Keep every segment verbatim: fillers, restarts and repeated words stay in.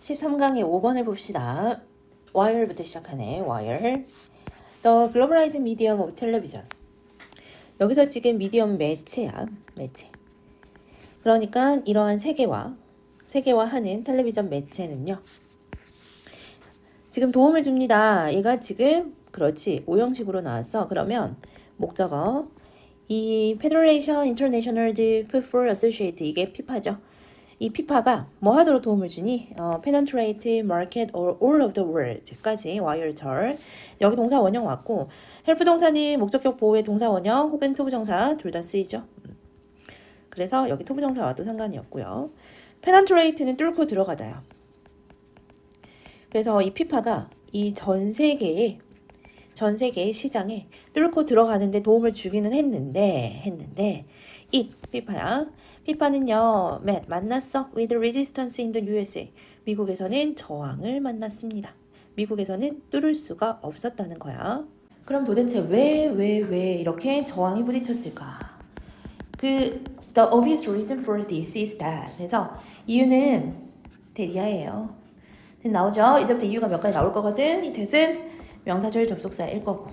십삼 강의 오 번을 봅시다. 와이어부터 시작하네. 와이어. The Globalized Medium of Television. 여기서 지금 미디엄 매체야. 매체. 그러니까 이러한 세계화, 세계화하는 텔레비전 매체는요. 지금 도움을 줍니다. 얘가 지금 그렇지. 오형식으로 나왔어. 그러면 목적어 이 Federation International de Football Associate 이게 피파죠. 이 피파가 뭐 하도록 도움을 주니? 어, penetrate, market, or all of the world까지 와이어털. 여기 동사 원형 왔고 헬프 동사는 목적격 보호의 동사 원형 혹은 투부 정사 둘 다 쓰이죠. 그래서 여기 투부 정사 와도 상관이 없고요. penetrate는 뚫고 들어가다요. 그래서 이 피파가 이 전 세계에 전 세계의 시장에 뚫고 들어가는데 도움을 주기는 했는데 했는데 이 피파야. 피파는요, met, 만났어. with resistance in the 유에스에이. 미국에서는 저항을 만났습니다. 미국에서는 뚫을 수가 없었다는 거야. 그럼 도대체 왜, 왜, 왜 이렇게 저항이 부딪혔을까? 그, the obvious reason for this is that. 그래서 이유는 대리아예요. 나오죠? 이제부터 이유가 몇 가지 나올 거거든. 이 뜻은 명사절 접속사일 거고.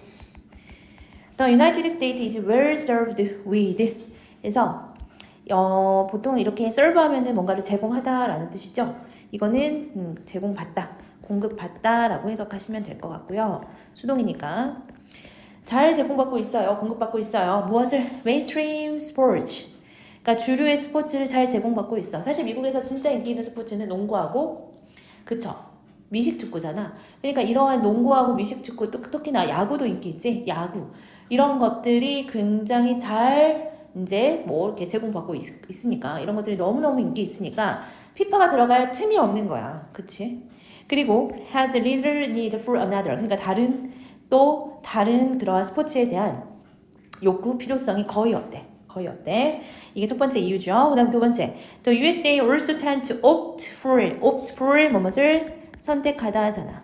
The United States is well served with. 그래서 어, 보통 이렇게 serve 하면은 뭔가를 제공하다라는 뜻이죠. 이거는 음, 제공받다, 공급받다라고 해석하시면 될 것 같고요. 수동이니까 잘 제공받고 있어요. 공급받고 있어요. 무엇을? mainstream sports. 그러니까 주류의 스포츠를 잘 제공받고 있어. 사실 미국에서 진짜 인기 있는 스포츠는 농구하고 그쵸? 미식축구잖아. 그러니까 이러한 농구하고 미식축구, 특히나 야구도 인기 있지? 야구. 이런 것들이 굉장히 잘 이제 뭐 이렇게 제공받고 있, 있으니까 이런 것들이 너무너무 인기 있으니까 피파가 들어갈 틈이 없는 거야. 그치? 그리고 has little need for another. 그러니까 다른 또 다른 그러한 스포츠에 대한 욕구, 필요성이 거의 없대. 거의 없대. 이게 첫 번째 이유죠. 그 다음 두 번째. The 유에스에이 also tend to opt for, opt for 뭐뭇을 선택하다 하잖아.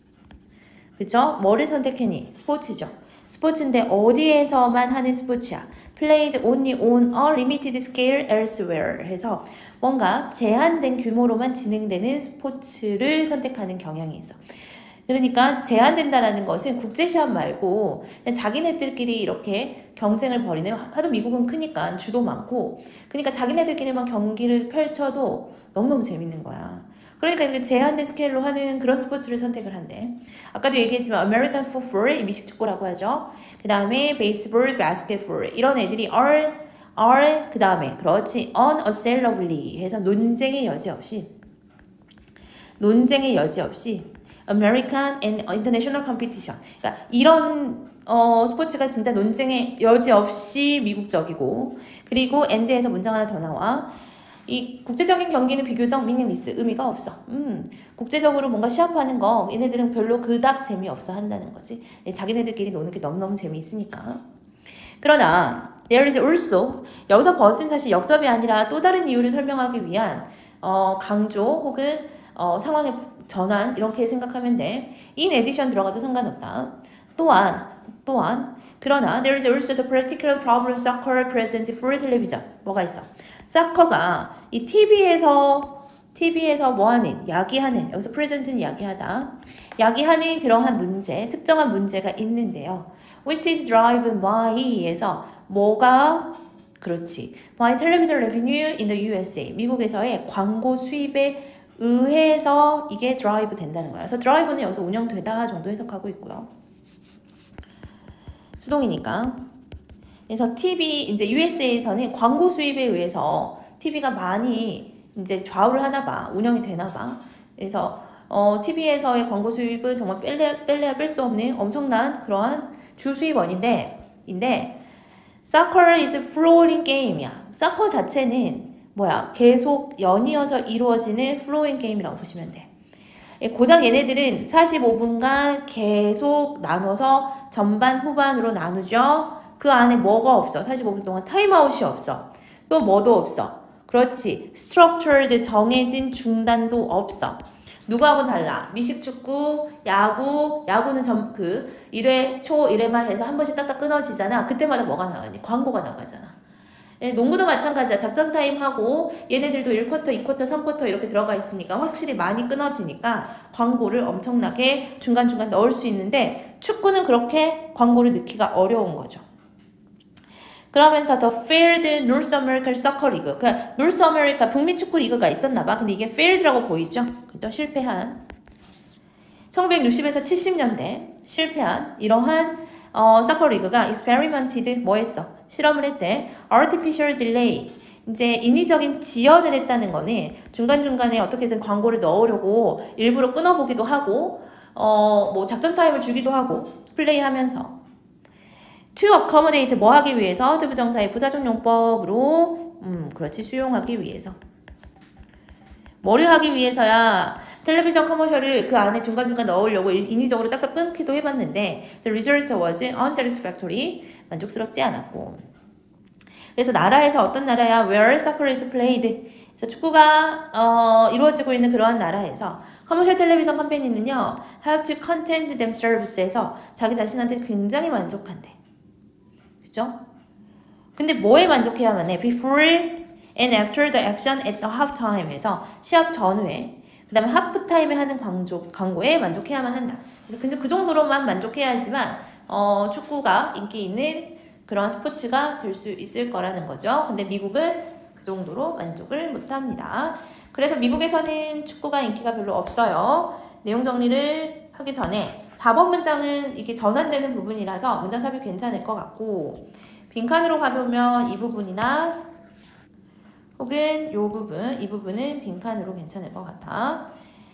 그쵸? 뭐를 선택했니? 스포츠죠. 스포츠인데 어디에서만 하는 스포츠야? Played only on a limited scale elsewhere 해서 뭔가 제한된 규모로만 진행되는 스포츠를 선택하는 경향이 있어. 그러니까 제한된다라는 것은 국제시합 말고 그냥 자기네들끼리 이렇게 경쟁을 벌이는, 하도 미국은 크니까 주도 많고 그러니까 자기네들끼리만 경기를 펼쳐도 너무너무 재밌는 거야. 그러니까 이렇게 제한된 스케일로 하는 그런 스포츠를 선택을 한대. 아까도 얘기했지만 American football, 미식축구라고 하죠. 그 다음에 baseball, basketball 이런 애들이 are, are 그 다음에 그렇지 unassailably 해서 논쟁의 여지 없이 논쟁의 여지 없이 American and International Competition. 그러니까 이런 어, 스포츠가 진짜 논쟁의 여지 없이 미국적이고 그리고 and에서 문장 하나 더 나와. 이 국제적인 경기는 비교적 meaningless, 의미가 없어. 음, 국제적으로 뭔가 시합하는 거 얘네들은 별로 그닥 재미없어 한다는 거지. 자기네들끼리 노는 게 너무너무 재미있으니까. 그러나 there is also 여기서 but은 사실 역접이 아니라 또 다른 이유를 설명하기 위한 어, 강조 혹은 어, 상황의 전환 이렇게 생각하면 돼. in addition 들어가도 상관없다. 또한 또한 그러나 there is also the particular problem soccer present for television. 뭐가 있어? 사커가 이 티비에서 티비에서 뭐하는? 야기하는. 여기서 present는 야기하다. 야기하는 그러한 문제, 특정한 문제가 있는데요. Which is driven by에서 뭐가 그렇지. by television revenue in the 유에스에이. 미국에서의 광고 수입에 의해서 이게 드라이브 된다는 거야. 그래서 드라이브는 여기서 운영되다 정도 해석하고 있고요. 수동이니까. 그래서 티비 이제 유에스에이에서는 광고 수입에 의해서 티비가 많이 이제 좌우를 하나 봐. 운영이 되나 봐. 그래서 어, 티비에서의 광고 수입은 정말 뺄래, 뺄래야 뺄 수 없는 엄청난 그러한 주 수입원인데 인데 soccer is flowing game이야. 사커 자체는 뭐야? 계속 연이어서 이루어지는 flowing game이라고 보시면 돼. 고작 얘네들은 사십오 분간 계속 나눠서 전반 후반으로 나누죠. 그 안에 뭐가 없어. 사십오 분 동안 타임아웃이 없어. 또 뭐도 없어. 그렇지. structured 정해진 중단도 없어. 누구하고는 달라. 미식축구, 야구, 야구는 전, 그 일 회 초, 일 회 말 해서 한 번씩 딱딱 끊어지잖아. 그때마다 뭐가 나가니? 광고가 나가잖아. 예, 농구도 마찬가지야. 작전 타임 하고 얘네들도 일 쿼터, 이 쿼터, 삼 쿼터 이렇게 들어가 있으니까 확실히 많이 끊어지니까 광고를 엄청나게 중간중간 넣을 수 있는데 축구는 그렇게 광고를 넣기가 어려운 거죠. 그러면서 The Failed North American Soccer League, 그 North America 북미 축구 리그가 있었나 봐. 근데 이게 failed라고 보이죠? 그죠? 실패한. 천구백육십에서 칠십 년대 실패한 이러한 어, 서커 리그가 experimented 뭐 했어? 실험을 했대. artificial delay. 이제 인위적인 지연을 했다는 거는 중간중간에 어떻게든 광고를 넣으려고 일부러 끊어보기도 하고 어, 뭐 작전 타임을 주기도 하고 플레이하면서 to accommodate 뭐 하기 위해서 투부정사의 부사적 용법으로 음 그렇지 수용하기 위해서 뭐를 하기 위해서야 텔레비전 커머셜을 그 안에 중간중간 넣으려고 인위적으로 딱딱 끊기도 해봤는데 the result was unsatisfactory 만족스럽지 않았고 그래서 나라에서 어떤 나라야 where soccer is played 그래서 축구가 어, 이루어지고 있는 그러한 나라에서 커머셜 텔레비전 컴퍼니는요 have to content themselves에서 자기 자신한테 굉장히 만족한대 그죠? 근데 뭐에 만족해야만 해? before and after the action at the halftime에서 시합 전후에 그 다음에 하프타임에 하는 광조, 광고에 만족해야만 한다. 그래서 그 정도로만 만족해야지만 어, 축구가 인기 있는 그런 스포츠가 될 수 있을 거라는 거죠. 근데 미국은 그 정도로 만족을 못합니다. 그래서 미국에서는 축구가 인기가 별로 없어요. 내용 정리를 하기 전에 사 번 문장은 이게 전환되는 부분이라서 문장 삽입 괜찮을 것 같고 빈칸으로 가보면 이 부분이나 혹은 이 부분, 이 부분은 빈칸으로 괜찮을 것 같아.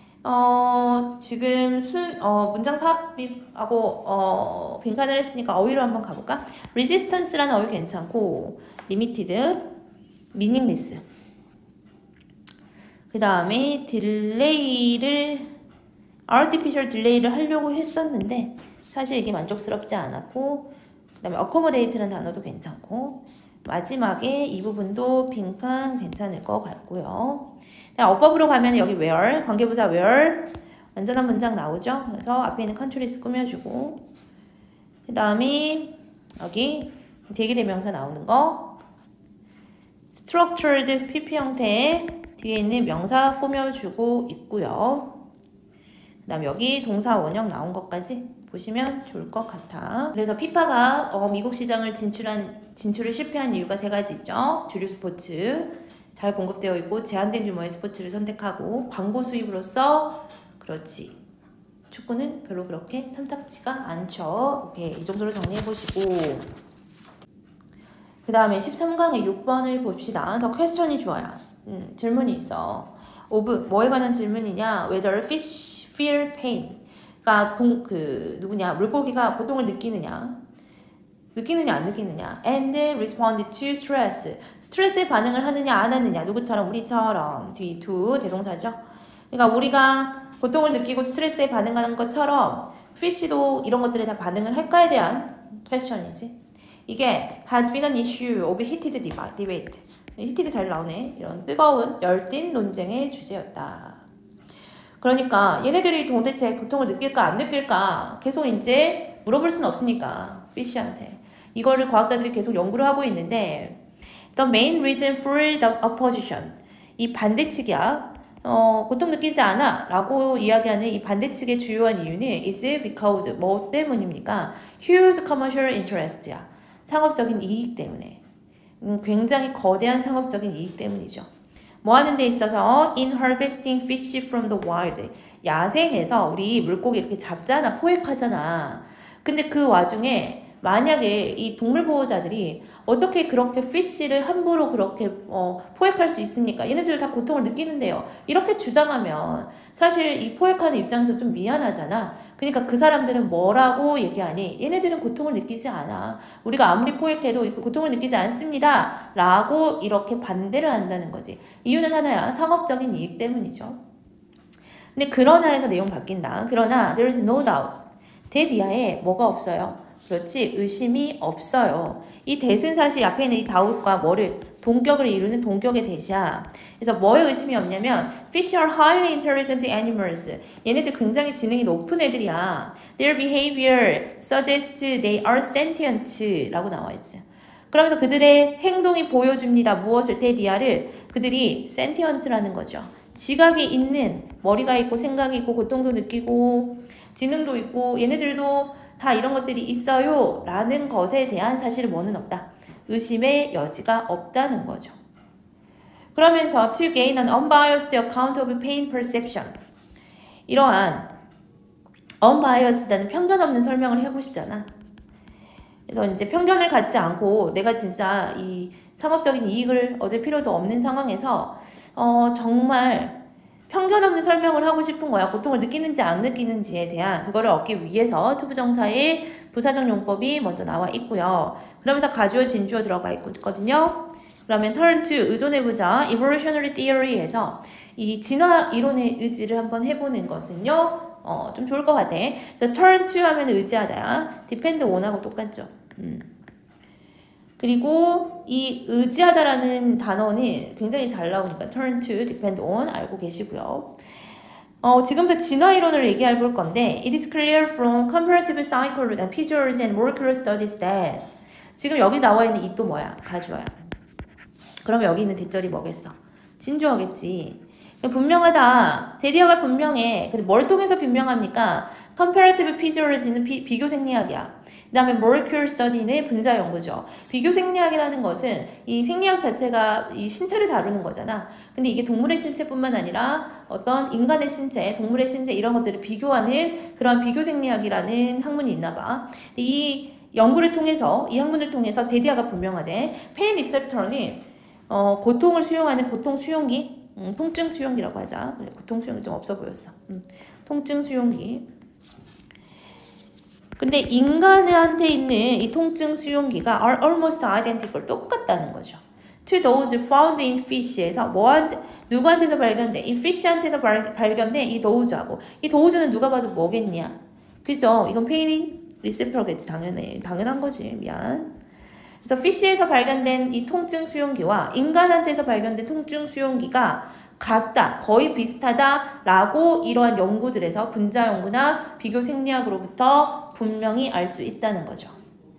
어, 지금 순, 어, 문장 삽입하고, 어, 빈칸을 했으니까 어휘로 한번 가볼까? resistance라는 어휘 괜찮고, limited, meaningless. 그 다음에 delay를, artificial delay를 하려고 했었는데, 사실 이게 만족스럽지 않았고, 그 다음에 accommodate라는 단어도 괜찮고, 마지막에 이 부분도 빈칸 괜찮을 것 같고요. 어법으로 가면 여기 where, 관계부사 where 완전한 문장 나오죠. 그래서 앞에 있는 countries 꾸며주고 그 다음에 여기 대기대명사 나오는 거 structured 피피 형태의 뒤에 있는 명사 꾸며주고 있고요. 그 다음 여기 동사 원형 나온 것까지 보시면 좋을 것 같아. 그래서 피파가 어, 미국 시장을 진출한, 진출을 실패한 이유가 세 가지 있죠. 주류 스포츠, 잘 공급되어 있고 제한된 규모의 스포츠를 선택하고 광고 수입으로서 그렇지. 축구는 별로 그렇게 탐탁치가 않죠. 오케이, 이 정도로 정리해보시고 그 다음에 십삼 강의 육 번을 봅시다. 더 퀘스천이 좋아요. 음, 질문이 있어. of 뭐에 관한 질문이냐? Whether fish feel pain 그러니까 동, 그 누구냐 물고기가 고통을 느끼느냐 느끼느냐 안 느끼느냐 and respond to stress 스트레스에 반응을 하느냐 안 하느냐 누구처럼 우리처럼 뒤 to 대동사죠. 그러니까 우리가 고통을 느끼고 스트레스에 반응하는 것처럼 fish도 이런 것들에 다 반응을 할까에 대한 퀘스천이지. 이게 has been an issue of heated debate heated 잘 나오네. 이런 뜨거운 열띤 논쟁의 주제였다. 그러니까 얘네들이 도대체 고통을 느낄까 안 느낄까 계속 이제 물어볼 수는 없으니까 피쉬한테 이거를 과학자들이 계속 연구를 하고 있는데 the main reason for the opposition 이 반대측이야 어, 고통 느끼지 않아 라고 이야기하는 이 반대측의 주요한 이유는 is because 뭐 때문입니까? huge commercial interest야 상업적인 이익 때문에 음, 굉장히 거대한 상업적인 이익 때문이죠. 뭐 하는 데 있어서 in harvesting fish from the wild 야생에서 우리 물고기 이렇게 잡잖아 포획하잖아. 근데 그 와중에 만약에 이 동물보호자들이 어떻게 그렇게 피쉬를 함부로 그렇게 어, 포획할 수 있습니까? 얘네들 다 고통을 느끼는데요. 이렇게 주장하면 사실 이 포획하는 입장에서 좀 미안하잖아. 그러니까 그 사람들은 뭐라고 얘기하니? 얘네들은 고통을 느끼지 않아. 우리가 아무리 포획해도 고통을 느끼지 않습니다. 라고 이렇게 반대를 한다는 거지. 이유는 하나야. 상업적인 이익 때문이죠. 근데 그러나 해서 내용 바뀐다. 그러나 there is no doubt. 대디아에 뭐가 없어요? 그렇지 의심이 없어요. 이 대은 사실 앞에 있는 이 doubt과 뭐를 동격을 이루는 동격의 대시야. 그래서 뭐에 의심이 없냐면 fish are highly intelligent animals. 얘네들 굉장히 지능이 높은 애들이야. Their behavior suggests they are sentient 라고 나와 있지. 그러면서 그들의 행동이 보여줍니다. 무엇을? 데디아를 그들이 sentient라는 거죠. 지각이 있는, 머리가 있고 생각이 있고 고통도 느끼고 지능도 있고 얘네들도 다 이런 것들이 있어요 라는 것에 대한 사실은 뭐는 없다. 의심의 여지가 없다는 거죠. 그러면서 to gain an unbiased account of pain perception, 이러한 unbiased라는 편견 없는 설명을 하고 싶잖아. 그래서 이제 편견을 갖지 않고 내가 진짜 이 상업적인 이익을 얻을 필요도 없는 상황에서 어 정말 편견 없는 설명을 하고 싶은 거야. 고통을 느끼는지 안 느끼는지에 대한 그거를 얻기 위해서 투부정사의 부사적 용법이 먼저 나와 있고요. 그러면서 가주어 진주어 들어가 있거든요. 그러면 turn to 의존해보자. evolutionary theory에서 이 진화 이론의 의지를 한번 해보는 것은요. 어, 좀 좋을 것 같아. 그래서 turn to 하면 의지하다. depend on하고 똑같죠. 음. 그리고 이 의지하다라는 단어는 굉장히 잘 나오니까 turn to, depend on 알고 계시고요. 어, 지금부터 진화 이론을 얘기해 볼 건데 it is clear from comparative psychology and physiology and molecular studies that 지금 여기 나와 있는 이 또 뭐야? 가주어야. 그럼 여기 있는 대절이 뭐겠어? 진주어겠지. 분명하다. 데디어가 분명해. 근데 뭘 통해서 분명합니까? comparative physiology는 비, 비교 생리학이야. 그 다음에 molecular study는 분자 연구죠. 비교 생리학이라는 것은 이 생리학 자체가 이 신체를 다루는 거잖아. 근데 이게 동물의 신체뿐만 아니라 어떤 인간의 신체, 동물의 신체 이런 것들을 비교하는 그런 비교 생리학이라는 학문이 있나 봐. 이 연구를 통해서, 이 학문을 통해서 데디아가 분명하대. 페인 리셉터는 어, 고통을 수용하는 고통 수용기, 음, 통증 수용기라고 하자. 고통 수용기 좀 없어 보였어. 음, 통증 수용기. 근데 인간한테 있는 이 통증 수용기가 are almost identical, 똑같다는 거죠. To those found in fish에서 뭐한테, 누구한테서 발견돼? 이 fish한테서 발, 발견된 이 those하고 이 those는 누가 봐도 뭐겠냐? 그죠? 이건 페인 리셉터겠지. 당연해. 당연한 거지. 미안. 그래서 fish에서 발견된 이 통증 수용기와 인간한테서 발견된 통증 수용기가 같다, 거의 비슷하다라고 이러한 연구들에서 분자 연구나 비교 생리학으로부터 분명히 알 수 있다는 거죠.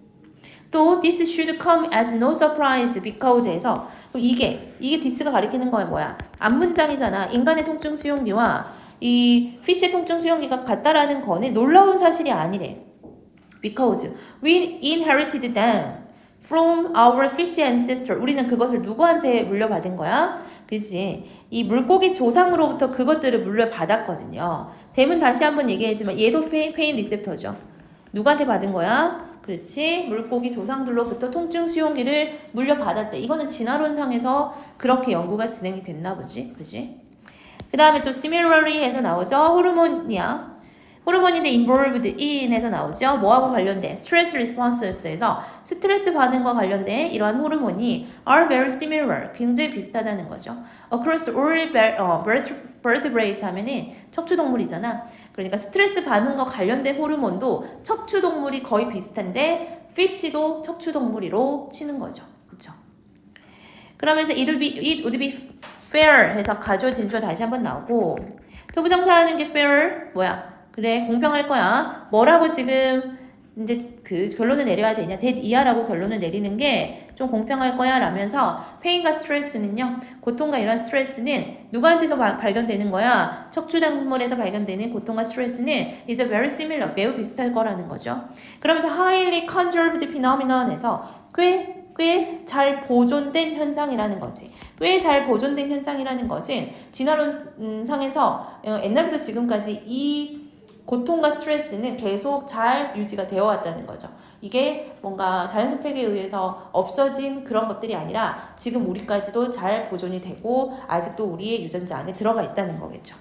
또 this should come as no surprise because에서 이게 이게 this가 가리키는 거야 뭐야? 앞문장이잖아. 인간의 통증 수용기와 이 fish의 통증 수용기가 같다라는 거는 놀라운 사실이 아니래. Because we inherited them from our fish ancestor. 우리는 그것을 누구한테 물려받은 거야? 그치? 이 물고기 조상으로부터 그것들을 물려받았거든요. 댐은 다시 한번 얘기했지만 얘도 페인 리셉터죠. 누구한테 받은 거야? 그렇지? 물고기 조상들로부터 통증 수용기를 물려받았대. 이거는 진화론상에서 그렇게 연구가 진행이 됐나 보지. 그치? 그 다음에 또 similarly 해서 나오죠. 호르몬이야. 호르몬인데 involved in에서 나오죠. 뭐하고 관련된? stress responses에서 스트레스 반응과 관련된 이러한 호르몬이 are very similar. 굉장히 비슷하다는 거죠. across all vertebrate 하면은 척추동물이잖아. 그러니까 스트레스 반응과 관련된 호르몬도 척추동물이 거의 비슷한데 fish도 척추동물이로 치는 거죠. 그렇죠? 그러면서 it would be, it would be fair 해서 가주어 진주어 다시 한번 나오고 투부정사하는 게 fair 뭐야? 그래 공평할 거야. 뭐라고 지금 이제 그 결론을 내려야 되냐? that 이하라고 결론을 내리는 게 좀 공평할 거야 라면서 페인과 스트레스는요. 고통과 이런 스트레스는 누구한테서 바, 발견되는 거야? 척추동물에서 발견되는 고통과 스트레스는 is very similar. 매우 비슷할 거라는 거죠. 그러면서 highly conserved phenomenon에서 꽤 꽤 잘 보존된 현상이라는 거지. 꽤 잘 보존된 현상이라는 것은 진화론 상에서 옛날부터 지금까지 이 고통과 스트레스는 계속 잘 유지가 되어 왔다는 거죠. 이게 뭔가 자연선택에 의해서 없어진 그런 것들이 아니라 지금 우리까지도 잘 보존이 되고 아직도 우리의 유전자 안에 들어가 있다는 거겠죠.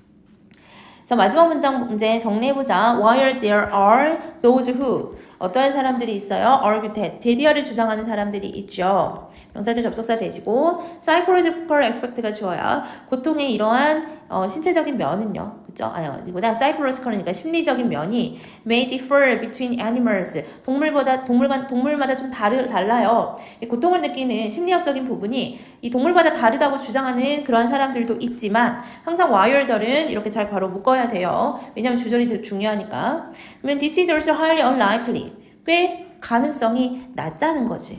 자, 마지막 문장 문제 정리해보자. While there are those who 어떠한 사람들이 있어요? argue that 데디어를 주장하는 사람들이 있죠. 명사절 접속사 대지고 psychological aspect가 주어야 고통의 이러한 어, 신체적인 면은요. 그죠? 아니요. 이거다 psychological이니까 심리적인 면이 may differ between animals. 동물보다 동물간 동물마다 좀 다르 달라요. 고통을 느끼는 심리학적인 부분이 이 동물마다 다르다고 주장하는 그러한 사람들도 있지만 항상 while절은 이렇게 잘 바로 묶어야 돼요. 왜냐하면 주절이 더 중요하니까. 그러면 this is also highly unlikely. 꽤 가능성이 낮다는 거지.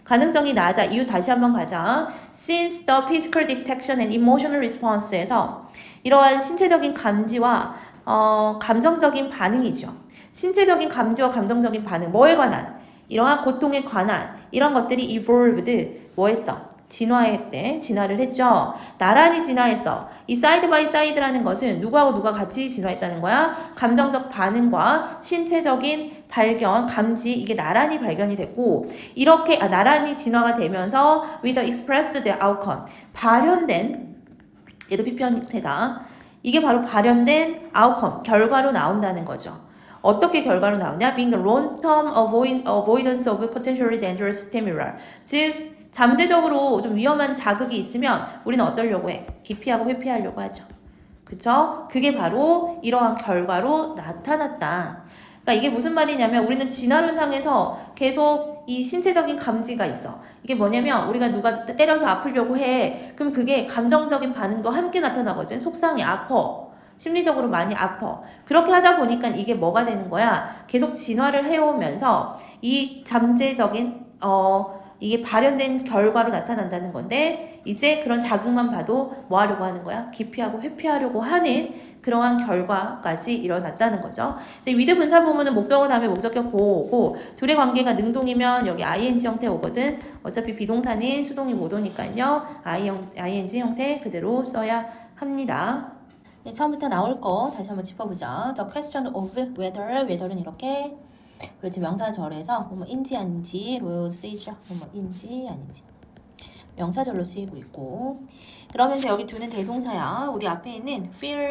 가능성이 낮아. 이유 다시 한번 가자. Since the physical detection and emotional response에서 이러한 신체적인 감지와 어, 감정적인 반응이죠. 신체적인 감지와 감정적인 반응, 뭐에 관한? 이러한 고통에 관한 이런 것들이 evolved, 뭐 했어? 진화했대. 진화를 했죠. 나란히 진화했어. 이 사이드 바이 사이드라는 것은 누구하고 누가 같이 진화했다는 거야? 감정적 반응과 신체적인 발견, 감지, 이게 나란히 발견이 됐고, 이렇게, 아, 나란히 진화가 되면서 with the expressed outcome, 발현된, 얘도 피편 형태다. 이게 바로 발현된 outcome, 결과로 나온다는 거죠. 어떻게 결과로 나오냐? Being the long-term avoid, avoidance of potentially dangerous stimuli. 즉, 잠재적으로 좀 위험한 자극이 있으면 우리는 어떠려고 해? 기피하고 회피하려고 하죠. 그쵸? 그게 바로 이러한 결과로 나타났다. 그러니까 이게 무슨 말이냐면 우리는 진화론상에서 계속 이 신체적인 감지가 있어. 이게 뭐냐면 우리가 누가 때려서 아프려고 해. 그럼 그게 감정적인 반응도 함께 나타나거든. 속상해, 아파. 심리적으로 많이 아파. 그렇게 하다 보니까 이게 뭐가 되는 거야? 계속 진화를 해오면서 이 잠재적인 어 이게 발현된 결과로 나타난다는 건데 이제 그런 자극만 봐도 뭐 하려고 하는 거야? 기피하고 회피하려고 하는 그러한 결과까지 일어났다는 거죠. 이제 위드 분사 부분은 목적어 다음에 목적격 보호고 둘의 관계가 능동이면 여기 아이엔지 형태 오거든. 어차피 비동사는 수동이 못 오니까요. 아이엔지 형태 그대로 써야 합니다. 네, 처음부터 나올 거 다시 한번 짚어보자. The question of whether, whether는 이렇게 그렇지 명사절에서 뭐인지 아닌지로 쓰이죠. 뭐인지 아닌지 명사절로 쓰이고 있고 그러면서 여기 두는 대동사야. 우리 앞에 있는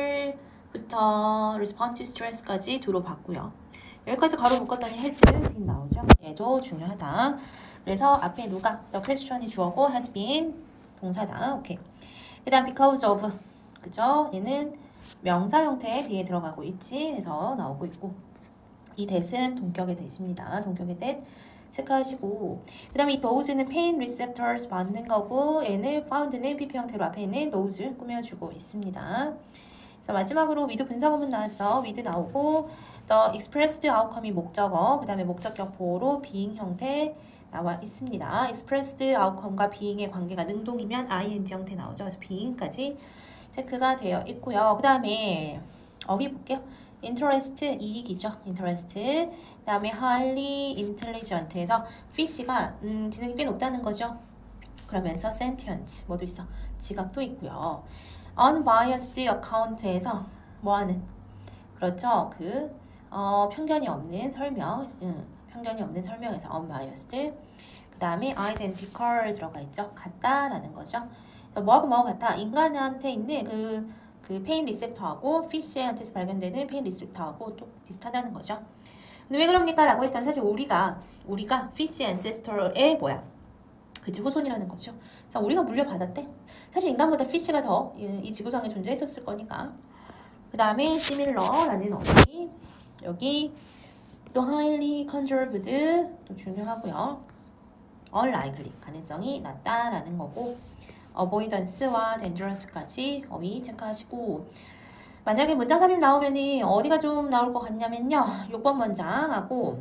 fear부터 respond to stress까지 두로 봤고요. 여기까지 가로 묶었더니 has been 나오죠. 얘도 중요하다. 그래서 앞에 누가 the question이 주어고 has been 동사다. 오케이. 그 다음 because of 그죠? 얘는 명사 형태 뒤에 들어가고 있지 해서 나오고 있고 이 that은 동격의 that입니다. 동격의 that 체크하시고 그 다음에 이 those는 pain receptors 받는 거고 얘는 found는 pp 형태로 앞에 있는 those 꾸며주고 있습니다. 그래서 마지막으로 with 분사구문 나왔어. with 나오고 the expressed outcome이 목적어 그 다음에 목적격 보호로 being 형태 나와 있습니다. expressed outcome과 being의 관계가 능동이면 ing 형태 나오죠. 그래서 being까지 체크가 되어 있고요. 그 다음에 어휘 볼게요. interest 이익이죠. interest. 그 다음에 highly intelligent에서 fish가 음, 지능이 꽤 높다는 거죠. 그러면서 sentient 뭐도 있어. 지각도 있고요. unbiased account에서 뭐하는 그렇죠. 그 어, 편견이 없는 설명. 음, 편견이 없는 설명에서 unbiased. 그 다음에 identical 들어가 있죠. 같다라는 거죠. 뭐하고 뭐하고 같다. 인간한테 있는 그 그 페인 리셉터하고 피쉬한테서 발견되는 페인 리셉터하고 또 비슷하다는 거죠. 근데 왜 그럽니까? 라고 했더니 사실 우리가 우리가 피쉬 앤세스터의 뭐야? 그치 후손이라는 거죠. 자, 우리가 물려받았대. 사실 인간보다 피쉬가 더 이 지구상에 존재했었을 거니까. 그 다음에 similar라는 어휘 여기 또 highly conserved 또 중요하고요. unlikely 가능성이 낮다라는 거고 avoidance와 dangerous까지 어휘 체크하시고 만약에 문장 삽입 나오면은 어디가 좀 나올 것 같냐면요. 육 번 문장하고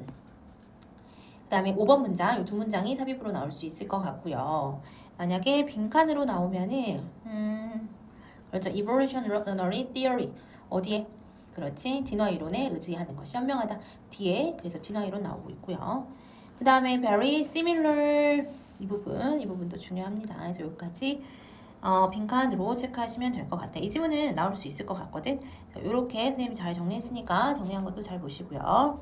그 다음에 오 번 문장 이 두 문장이 삽입으로 나올 수 있을 것 같고요. 만약에 빈칸으로 나오면은 음 그렇죠. evolutionary theory 어디에? 그렇지. 진화 이론에 의지하는 것이 현명하다. 뒤에 그래서 진화 이론 나오고 있고요. 그 다음에 very similar 이 부분, 이 부분도 중요합니다. 그래서 여기까지 어, 빈칸으로 체크하시면 될 것 같아요. 이 지문은 나올 수 있을 것 같거든. 이렇게 선생님이 잘 정리했으니까 정리한 것도 잘 보시고요.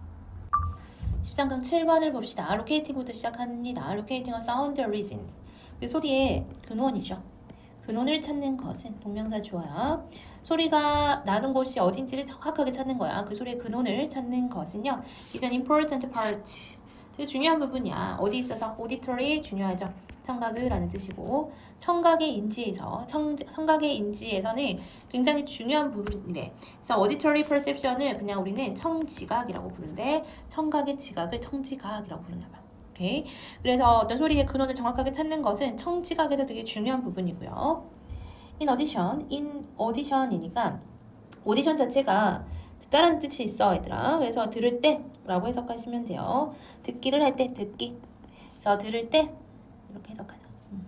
십삼 강 칠 번을 봅시다. locating부터 시작합니다. locating a sound reasons. 그 소리의 근원이죠. 근원을 찾는 것은 동명사 주어야. 소리가 나는 곳이 어딘지를 정확하게 찾는 거야. 그 소리의 근원을 찾는 것은요. is an important part. 되게 중요한 부분이야. 어디 있어서? auditory 중요하죠. 청각을 라는 뜻이고 청각의 인지에서 청, 청각의 인지에서는 굉장히 중요한 부분이래. 그래서 auditory perception을 그냥 우리는 청지각이라고 부르는데 청각의 지각을 청지각이라고 부르나 봐. 오케이. 그래서 어떤 소리의 근원을 정확하게 찾는 것은 청지각에서 되게 중요한 부분이고요. in audition, in audition이니까 오디션 자체가 듣다라는 뜻이 있어 얘들아. 그래서 들을 때 라고 해석하시면 돼요. 듣기를 할 때 듣기. 그래서 들을 때 이렇게 해석하자. 음.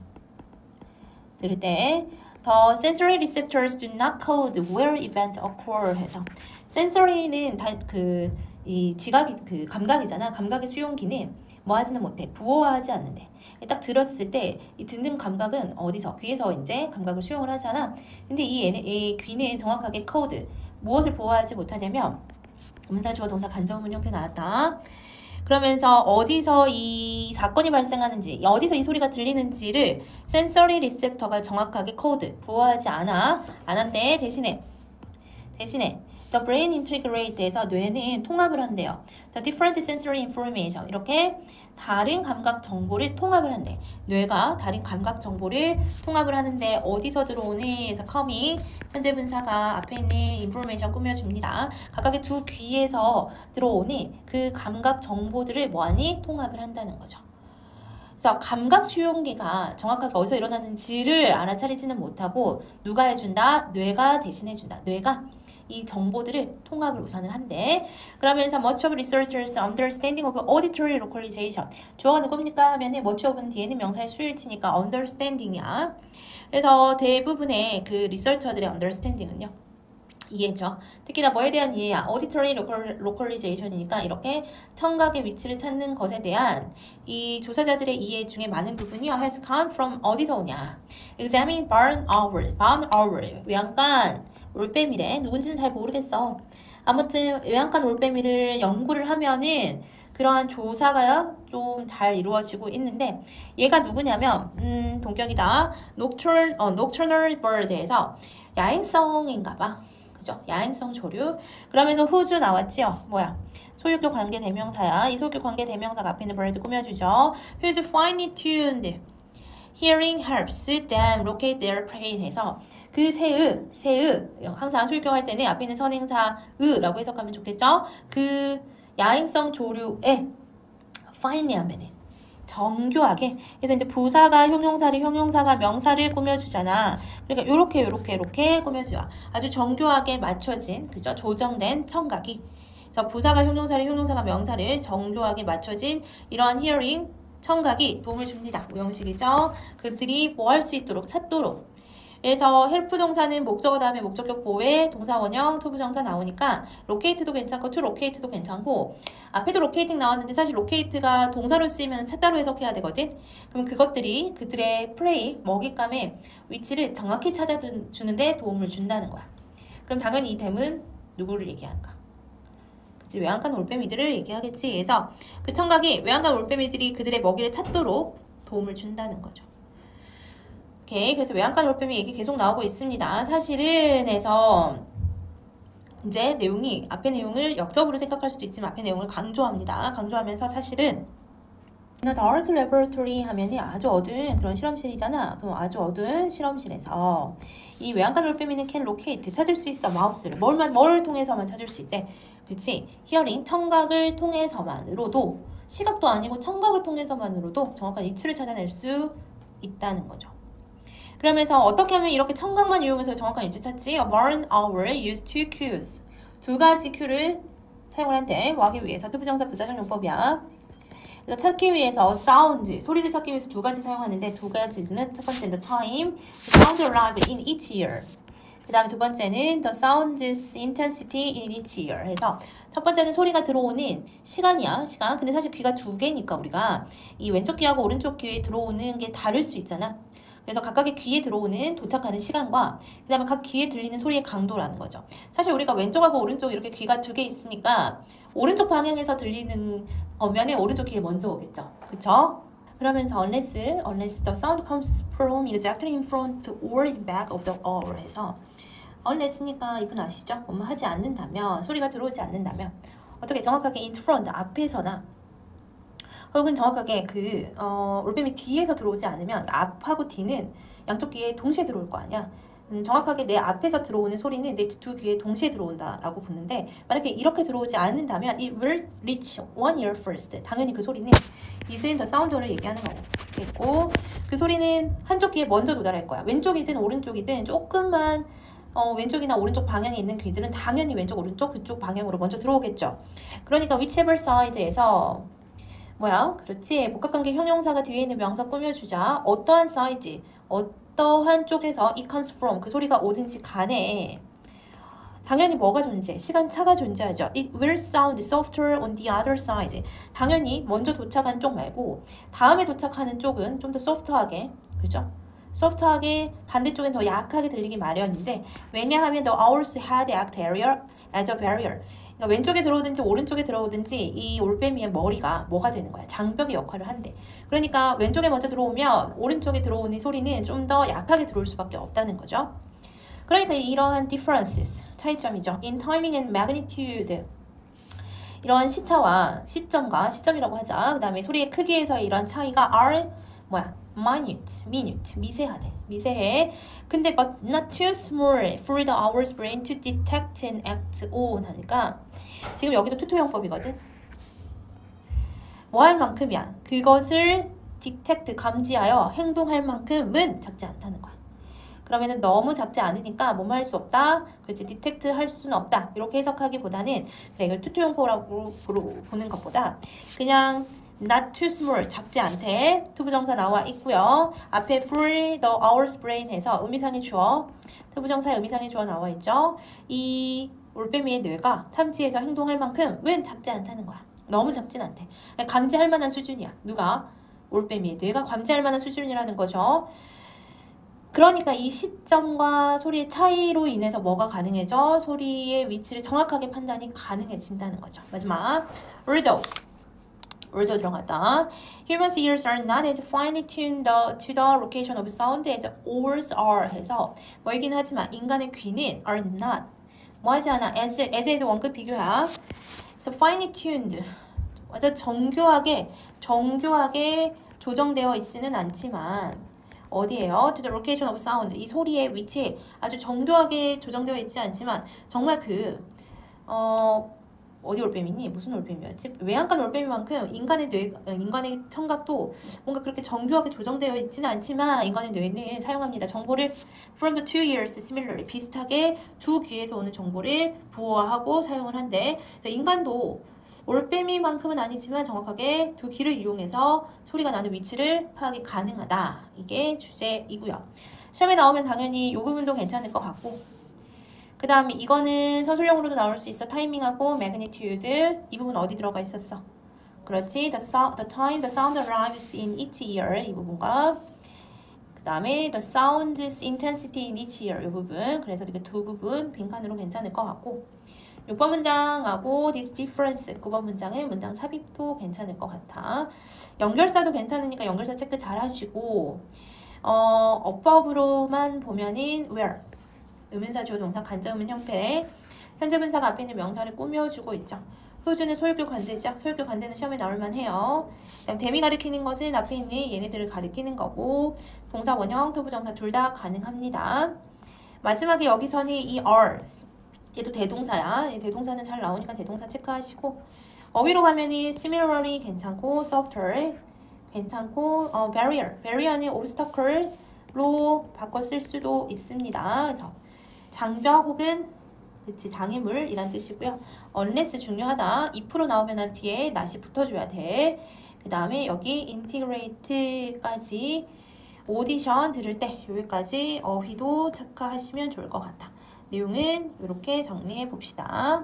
들을 때 The sensory receptors do not code where event occur 해서 sensory는 다, 그, 이 지각이 그 감각이잖아. 감각의 수용기는 뭐 하지는 못해. 부호화하지 않는데. 딱 들었을 때 이 듣는 감각은 어디서? 귀에서 이제 감각을 수용을 하잖아. 근데 이, 얘네, 이 귀는 정확하게 코드 무엇을 보호하지 못하냐면 문사 주어 동사 간접문 형태 나왔다. 그러면서 어디서 이 사건이 발생하는지, 어디서 이 소리가 들리는지를 센서리 리셉터가 정확하게 코드, 보호하지 않아. 안 한대. 대신에 대신에 The brain integrate에서 뇌는 통합을 한대요. The different sensory information 이렇게 다른 감각 정보를 통합을 한대. 뇌가 다른 감각 정보를 통합을 하는데 어디서 들어오니? 그래서 com이 현재 분사가 앞에 있는 information 꾸며줍니다. 각각의 두 귀에서 들어오는 그 감각 정보들을 뭐하니? 통합을 한다는 거죠. 그래서 감각 수용기가 정확하게 어디서 일어나는지를 알아차리지는 못하고 누가 해준다? 뇌가 대신해준다. 뇌가 이 정보들을 통합을 우선을 한대. 그러면서 much of researchers understanding of auditory localization 주어가 누굽니까? 하면은 much of는 뒤에는 명사의 수일치니까 understanding이야. 그래서 대부분의 그 리서처들의 understanding은요 이해죠. 특히나 뭐에 대한 이해야? auditory localization이니까 이렇게 청각의 위치를 찾는 것에 대한 이 조사자들의 이해 중에 많은 부분이 has come from 어디서 오냐? examine barn owl, barn owl 외양간 올빼미래 누군지는 잘 모르겠어. 아무튼 외양간 올빼미를 연구를 하면은 그러한 조사가 좀 잘 이루어지고 있는데 얘가 누구냐면 음 동격이다. Nocturnal, 어, nocturnal bird에서 야행성인가봐. 그죠? 야행성 조류. 그러면서 후주 나왔지요. 뭐야? 소유격 관계 대명사야. 이 소유격 관계 대명사가 앞에 있는 bird 꾸며주죠. Who's finely tuned hearing helps them locate their prey 해서 그 새의, 새의 항상 소유격할 때는 앞에 있는 선행사 의라고 해석하면 좋겠죠. 그 야행성 조류에 finely 하면은 정교하게 그래서 이제 부사가 형용사를 형용사가 명사를 꾸며주잖아. 그러니까 요렇게 요렇게 요렇게 꾸며줘요. 아주 정교하게 맞춰진 그죠? 조정된 청각이 그래서 부사가 형용사를 형용사가 명사를 정교하게 맞춰진 이러한 hearing 청각이 도움을 줍니다. 오형식이죠. 그들이 뭐 할 수 있도록 찾도록. 그래서 help 동사는 목적어 다음에 목적격 보호에 동사 원형 투부정사 나오니까 locate도 괜찮고 to locate도 괜찮고 앞에도 locating 나왔는데 사실 locate가 동사로 쓰이면 찾다로 해석해야 되거든. 그럼 그것들이 그들의 prey 먹잇감의 위치를 정확히 찾아주는데 도움을 준다는 거야. 그럼 당연히 이 댐은 누구를 얘기할까? 그치, 외양간 올빼미들을 얘기하겠지. 그래서 그 청각이 외양간 올빼미들이 그들의 먹이를 찾도록 도움을 준다는 거죠. 오케이. 그래서 외양간 올빼미 얘기 계속 나오고 있습니다. 사실은 해서 이제 내용이 앞의 내용을 역접으로 생각할 수도 있지만 앞의 내용을 강조합니다. 강조하면서 사실은 dark laboratory 하면이 아주 어두운 그런 실험실이잖아. 그럼 아주 어두운 실험실에서 이 외양간 올빼미는 can locate 찾을 수 있어. 마우스를 뭘만 뭘 통해서만 찾을 수 있대. 그렇지? 히어링 청각을 통해서만으로도 시각도 아니고 청각을 통해서만으로도 정확한 위치를 찾아낼 수 있다는 거죠. 그러면서 어떻게 하면 이렇게 청각만 이용해서 정확한 위치 찾지? A barn owl used two cues. 두 가지 큐를 사용을 한대. 뭐 하기 위해서 투부정사 부사적 용법이야. 그래서 찾기 위해서 sound, 소리를 찾기 위해서 두 가지 사용하는데 두 가지는 첫 번째는 the time, the sound arrived in each ear. 그 다음에 두 번째는 the sound's intensity in each ear 해서 첫 번째는 소리가 들어오는 시간이야. 시간. 근데 사실 귀가 두 개니까 우리가 이 왼쪽 귀하고 오른쪽 귀에 들어오는 게 다를 수 있잖아. 그래서 각각의 귀에 들어오는 도착하는 시간과 그 다음에 각 귀에 들리는 소리의 강도라는 거죠. 사실 우리가 왼쪽하고 오른쪽 이렇게 귀가 두 개 있으니까 오른쪽 방향에서 들리는 거면에 오른쪽 귀에 먼저 오겠죠. 그쵸? 그러면서 unless, unless the sound comes from exactly in front or in back of the owl 해서 unless니까 이분 아시죠? 뭐뭐 하지 않는다면, 소리가 들어오지 않는다면 어떻게 정확하게 in front, 앞에서나 혹은 정확하게 그 어, 올빼미 뒤에서 들어오지 않으면 앞하고 뒤는 양쪽 귀에 동시에 들어올 거 아니야. 음, 정확하게 내 앞에서 들어오는 소리는 내 두 귀에 동시에 들어온다라고 보는데 만약에 이렇게 들어오지 않는다면 it will reach one ear first. 당연히 그 소리는 isn't the sound를 얘기하는 거겠고 그 소리는 한쪽 귀에 먼저 도달할 거야. 왼쪽이든 오른쪽이든 조금만 어, 왼쪽이나 오른쪽 방향에 있는 귀들은 당연히 왼쪽 오른쪽 그쪽 방향으로 먼저 들어오겠죠. 그러니까 whichever side에서 뭐야? 그렇지. 복합관계 형용사가 뒤에 있는 명사 꾸며주자. 어떠한 사이즈, 어떠한 쪽에서 it comes from 그 소리가 오든지 간에 당연히 뭐가 존재? 시간차가 존재하죠. It will sound softer on the other side. 당연히 먼저 도착한 쪽 말고 다음에 도착하는 쪽은 좀 더 소프트하게, 그죠? 소프트하게 반대쪽엔 더 약하게 들리기 마련인데 왜냐하면 the hours had act area as a barrier. 그러니까 왼쪽에 들어오든지 오른쪽에 들어오든지 이 올빼미의 머리가 뭐가 되는 거야? 장벽의 역할을 한대. 그러니까 왼쪽에 먼저 들어오면 오른쪽에 들어오는 소리는 좀 더 약하게 들어올 수밖에 없다는 거죠. 그러니까 이러한 differences, 차이점이죠. In timing and magnitude. 이런 시차와 시점과 시점이라고 하자. 그 다음에 소리의 크기에서의 이런 차이가 are 뭐야? minute, minute, 미세하대. 미세해. 근데 but not too small for the hour's brain to detect and act on 하니까 지금 여기도 투투용법이거든. 뭐 할 만큼이야. 그것을 detect, 감지하여 행동할 만큼은 작지 않다는 거야. 그러면은 너무 작지 않으니까 뭐뭐 할 수 없다. 그렇지, 디텍트 할 수는 없다. 이렇게 해석하기보다는 그래, 이걸 투투용법으로 보는 것보다 그냥 not too small, 작지 않대. 투부정사 나와 있고요. 앞에 for the hour's brain 해서 의미상의 주어, 투부정사의 의미상의 주어 나와 있죠. 이 올빼미의 뇌가 탐지해서 행동할 만큼은 작지 않다는 거야. 너무 작진 않대. 감지할 만한 수준이야. 누가? 올빼미의 뇌가 감지할 만한 수준이라는 거죠. 그러니까 이 시점과 소리의 차이로 인해서 뭐가 가능해져? 소리의 위치를 정확하게 판단이 가능해진다는 거죠. 마지막, although. although 들어갔다. Humans' ears are not as finely tuned to the location of sound as ours are 해서 뭐이긴 하지만 인간의 귀는 are not 뭐 하지 않아? as, as에서 원급 비교야. So finely tuned. 아주 정교하게, 정교하게 조정되어 있지는 않지만 어디에요? To the location of sound. 이 소리의 위치에 아주 정교하게 조정되어 있지 않지만 정말 그 어, 어디 올빼미니? 무슨 올빼미였지? 외양간 올빼미만큼 인간의 뇌, 인간의 청각도 뭔가 그렇게 정교하게 조정되어 있지는 않지만 인간의 뇌는 사용합니다. 정보를 from the two ears similarly 비슷하게 두 귀에서 오는 정보를 부호화하고 사용을 한대. 인간도 올빼미만큼은 아니지만 정확하게 두 귀를 이용해서 소리가 나는 위치를 파악이 가능하다. 이게 주제이고요. 시험에 나오면 당연히 이 부분도 괜찮을 것 같고 그 다음에 이거는 서술형으로도 나올 수 있어. 타이밍하고 magnitude. 이 부분 어디 들어가 있었어? 그렇지. The, sound, the time the sound arrives in each ear. 이 부분과 그 다음에 the sound's intensity in each ear. 이 부분. 그래서 이렇게 두 부분 빈칸으로 괜찮을 것 같고 육 번 문장하고 this difference 구 번 문장은 문장 삽입도 괜찮을 것 같아. 연결사도 괜찮으니까 연결사 체크 잘 하시고 어, 어법으로만 보면은 where 의문사 주어 동사 간접의문 형태 현재 분사가 앞에 있는 명사를 꾸며주고 있죠. 후주는 소유격 관대죠. 소유격 관대는 시험에 나올만 해요. 대미 가리키는 것은 앞에 있는 얘네들을 가리키는 거고 동사 원형, 토부정사 둘 다 가능합니다. 마지막에 여기서는 이 are 얘도 대동사야. 이 대동사는 잘 나오니까 대동사 체크하시고 어휘로 가면이 similarly 괜찮고 softer 괜찮고 어, barrier barrier는 obstacle로 바꿔 쓸 수도 있습니다. 그래서 장벽 혹은 그치 장애물 이란 뜻이고요. unless 중요하다. if로 나오면 한 뒤에 not이 붙어줘야 돼. 그 다음에 여기 integrate까지 오디션 들을 때 여기까지 어휘도 체크하시면 좋을 것 같아. 내용은 이렇게 정리해 봅시다.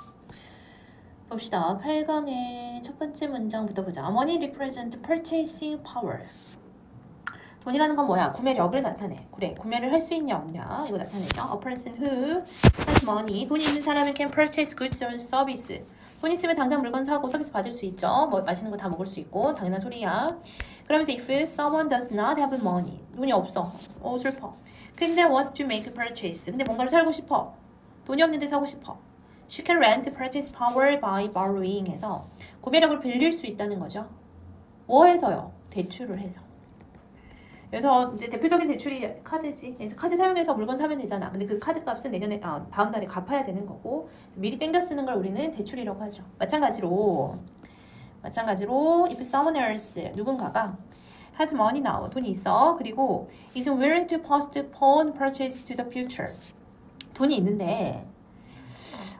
봅시다. 팔 강의 첫 번째 문장부터 보자. Money represents purchasing power. 돈이라는 건 뭐야? 구매력을 나타내. 그래, 구매를 할 수 있냐 없냐 이거 나타내죠. A person who has money. 돈이 있는 사람은 can purchase goods or service. 돈 있으면 당장 물건 사고 서비스 받을 수 있죠. 뭐 맛있는 거 다 먹을 수 있고 당연한 소리야. 그러면서 if someone does not have money. 돈이 없어. 어 슬퍼. 근데 wants to make a purchase. 근데 뭔가를 사고 싶어. 돈이 없는데 사고 싶어. She can rent purchase power by borrowing 해서 구매력을 빌릴 수 있다는 거죠. 뭐 해서요? 대출을 해서. 그래서 이제 대표적인 대출이 카드지. 그래서 카드 사용해서 물건 사면 되잖아. 근데 그 카드 값은 내년에 아, 다음 달에 갚아야 되는 거고 미리 땡겨 쓰는 걸 우리는 대출이라고 하죠. 마찬가지로 마찬가지로 if someone else 누군가가 has money now 돈이 있어. 그리고 is willing to postpone purchase to the future. 돈이 있는데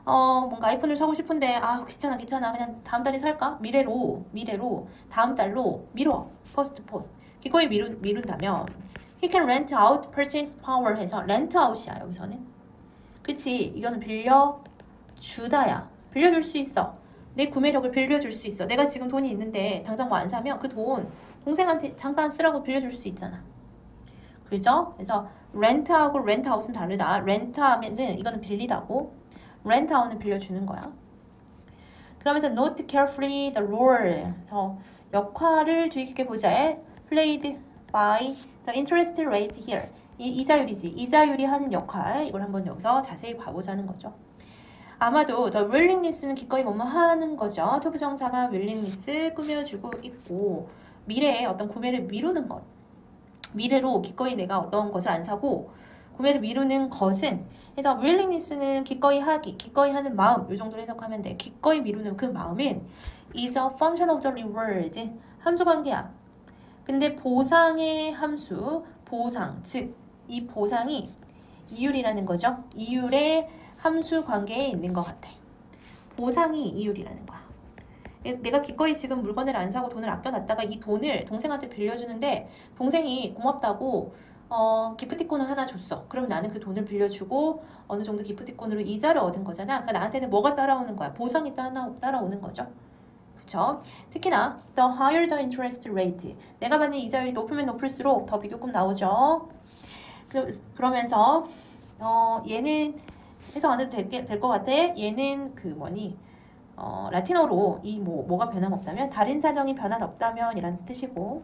어, 뭔가 아이폰을 사고 싶은데, 아, 귀찮아, 귀찮아. 그냥 다음 달에 살까? 미래로, 미래로, 다음 달로 미뤄. postpone. 기꺼이 미룬, 미룬다면, he can rent out purchase power 해서 rent out이야, 여기서는. 그치? 이거는 빌려 주다야. 빌려줄 수 있어. 내 구매력을 빌려줄 수 있어. 내가 지금 돈이 있는데, 당장 뭐 안 사면 그 돈 동생한테 잠깐 쓰라고 빌려줄 수 있잖아. 그죠? 그래서 렌트하고 렌트아웃은 다르다. 렌트하면은 이거는 빌리다고, 렌트아웃은 빌려주는 거야. 그러면서 note carefully the role. 그래서 역할을 주의 깊게 보자. played by the interest rate here. 이 이자율이지. 이자율이 하는 역할. 이걸 한번 여기서 자세히 봐보자는 거죠. 아마도 the willingness는 기꺼이 뭐뭐 하는 거죠. to 부정사가 willingness 꾸며주고 있고, 미래에 어떤 구매를 미루는 것. 미래로 기꺼이 내가 어떤 것을 안 사고 구매를 미루는 것은, 그래서 willingness는 기꺼이 하기, 기꺼이 하는 마음, 이 정도로 해석하면 돼. 기꺼이 미루는 그 마음은 is a function of the reward, 함수 관계야. 근데 보상의 함수, 보상, 즉 이 보상이 이율이라는 거죠. 이율의 함수 관계에 있는 것 같아. 보상이 이율이라는 거야. 내가 기꺼이 지금 물건을 안 사고 돈을 아껴놨다가 이 돈을 동생한테 빌려주는데, 동생이 고맙다고 어, 기프티콘을 하나 줬어. 그러면 나는 그 돈을 빌려주고 어느 정도 기프티콘으로 이자를 얻은 거잖아. 그러니까 나한테는 뭐가 따라오는 거야? 보상이 따라, 따라오는 거죠. 그쵸? 특히나 the higher the interest rate, 내가 받는 이자율이 높으면 높을수록 더 비교금 나오죠. 그, 그러면서 어, 얘는 해석 안 해도 될 것 같아. 얘는 그 뭐니, 어, 라틴어로 이 뭐, 뭐가 변함없다면, 다른 사정이 변함없다면 이란 뜻이고,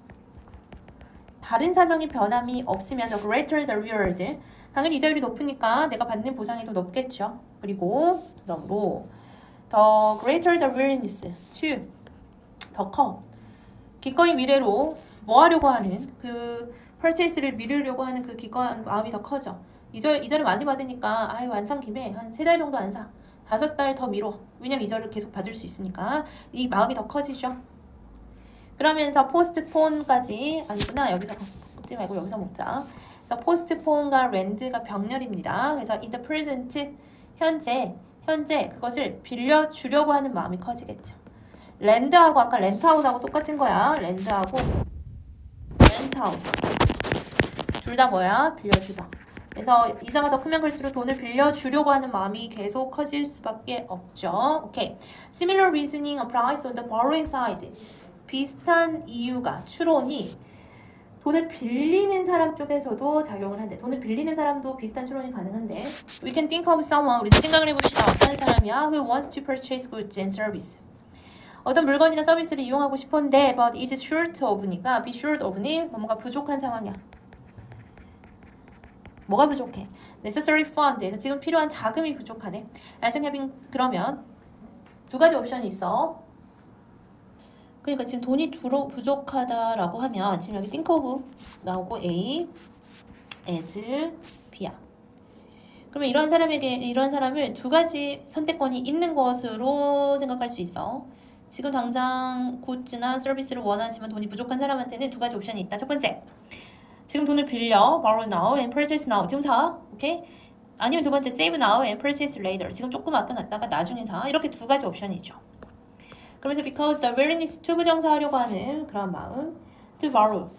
다른 사정이 변함이 없으면 the greater the reward, 당연히 이자율이 높으니까 내가 받는 보상이 더 높겠죠. 그리고 그러므로 the greater the willingness to, 더 커. 기꺼이 미래로 뭐 하려고 하는, 그 purchase를 미루려고 하는 그 기꺼이 마음이 더 커져. 이자, 이자를 많이 받으니까 아유 안 산 김에 한 세 달 정도 안 사. 다섯 달 더 미뤄. 왜냐면 이자를 계속 받을 수 있으니까 이 마음이 더 커지죠. 그러면서 postpone까지, 아니구나, 여기서 꺾지 말고 여기서 먹자. 그래서 postpone과 land가 병렬입니다. 그래서 in the present, 현재, 현재 그것을 빌려주려고 하는 마음이 커지겠죠. land하고 아까 rent아웃하고 똑같은 거야. land하고 rent아웃 둘 다 뭐야? 빌려주다. 그래서 이자가 더 크면 클수록 돈을 빌려주려고 하는 마음이 계속 커질 수밖에 없죠. 오케이. Similar reasoning applies on the borrowing side. 비슷한 이유가, 추론이 돈을 빌리는 사람 쪽에서도 작용을 한대. 돈을 빌리는 사람도 비슷한 추론이 가능한데, we can think of someone, 우리 생각을 해봅시다. 어떤 사람이야? Who wants to purchase goods and service. 어떤 물건이나 서비스를 이용하고 싶은데 but is short of니까 be short of는 뭔가 부족한 상황이야. 뭐가 부족해? necessary fund, 지금 필요한 자금이 부족하네. as having, 그러면 두 가지 옵션이 있어. 그러니까 지금 돈이 두로 부족하다라고 하면 지금 여기 think of 나오고 A, as, B야. 그러면 이런 사람에게, 이런 사람을 두 가지 선택권이 있는 것으로 생각할 수 있어. 지금 당장 굿즈나 서비스를 원하지만 돈이 부족한 사람한테는 두 가지 옵션이 있다. 첫 번째, 지금 돈을 빌려, borrow now and purchase now. 지금 사, 오케이? 아니면 두 번째, save now and purchase later. 지금 조금 아껴놨다가 나중에 사. 이렇게 두 가지 옵션이죠. 그러면서 because the willingness to 부정사하려고 하는 그런 마음, to borrow.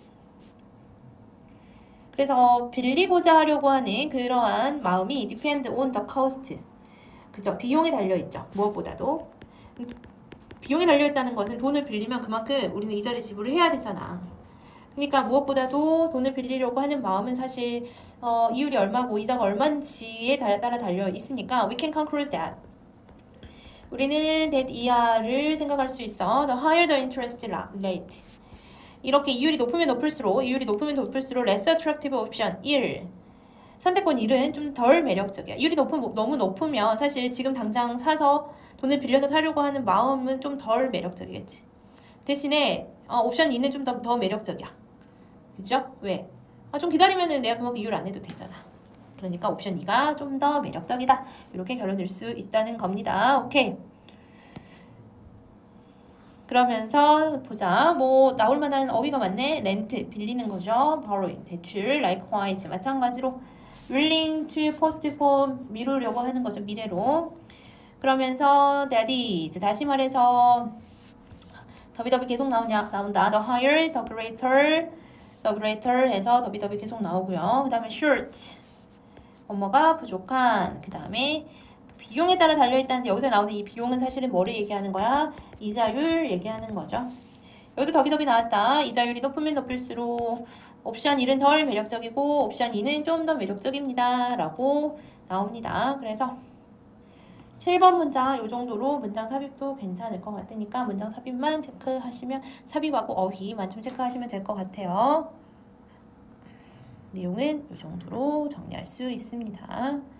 그래서 빌리고자 하려고 하는 그러한 마음이 depend on the cost. 그죠? 비용이 달려있죠. 무엇보다도. 비용이 달려있다는 것은 돈을 빌리면 그만큼 우리는 이자를 지불을 해야 되잖아. 그러니까 무엇보다도 돈을 빌리려고 하는 마음은 사실 어, 이율이 얼마고 이자가 얼마인지에 따라 달려 있으니까 we can conclude that. 우리는 that 이하를 생각할 수 있어. The higher the interest rate. 이렇게 이율이 높으면 높을수록, 이율이 높으면 높을수록 less attractive option 일. 선택권 일은 좀 덜 매력적이야. 이율이 높으면, 너무 높으면 사실 지금 당장 사서 돈을 빌려서 사려고 하는 마음은 좀 덜 매력적이겠지. 대신에 어, 옵션 이는 좀 더 더 매력적이야. 그죠? 왜? 아, 좀 기다리면은 내가 그만큼 이율 안 해도 되잖아. 그러니까 옵션 이가 좀 더 매력적이다. 이렇게 결론 낼 수 있다는 겁니다. 오케이. 그러면서 보자. 뭐 나올 만한 어휘가 많네. 렌트, 빌리는 거죠. borrowing, 대출. likewise, 마찬가지로 willing to postpone 미루려고 하는 거죠. 미래로. 그러면서 that is 다시 말해서 더비더비 계속 나오냐 나온다. the higher, the greater, the greater 해서 더비더비 계속 나오고요. 그 다음에 short 뭐뭐가 부족한. 그 다음에 비용에 따라 달려있다는데 여기서 나오는 이 비용은 사실은 뭐를 얘기하는 거야? 이자율 얘기하는 거죠. 여기도 더비더비 나왔다. 이자율이 높으면 높을수록 옵션 일은 덜 매력적이고 옵션 이는 좀 더 매력적입니다. 라고 나옵니다. 그래서 칠 번 문장 이 정도로 문장 삽입도 괜찮을 것 같으니까 문장 삽입만 체크하시면 삽입하고 어휘만 좀 체크하시면 될 것 같아요. 내용은 이 정도로 정리할 수 있습니다.